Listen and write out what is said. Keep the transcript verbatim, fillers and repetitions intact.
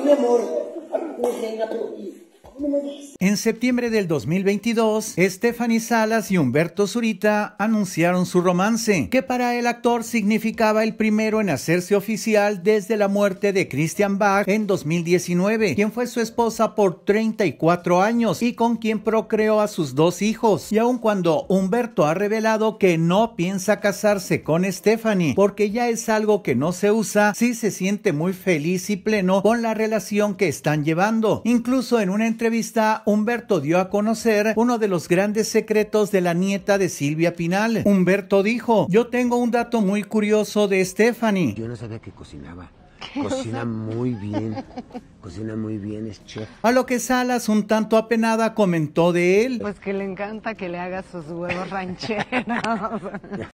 mi amor. En septiembre del dos mil veintidós, Stephanie Salas y Humberto Zurita anunciaron su romance, que para el actor significaba el primero en hacerse oficial desde la muerte de Christian Bach en dos mil diecinueve, quien fue su esposa por treinta y cuatro años y con quien procreó a sus dos hijos. Y aun cuando Humberto ha revelado que no piensa casarse con Stephanie porque ya es algo que no se usa, sí se siente muy feliz y pleno con la relación que están llevando. Incluso en una entrevista entrevista, Humberto dio a conocer uno de los grandes secretos de la nieta de Silvia Pinal. Humberto dijo: yo tengo un dato muy curioso de Stephanie. Yo no sabía que cocinaba. Cocina muy bien. Cocina muy bien, es chef. A lo que Salas, un tanto apenada, comentó de él: pues que le encanta que le haga sus huevos rancheros.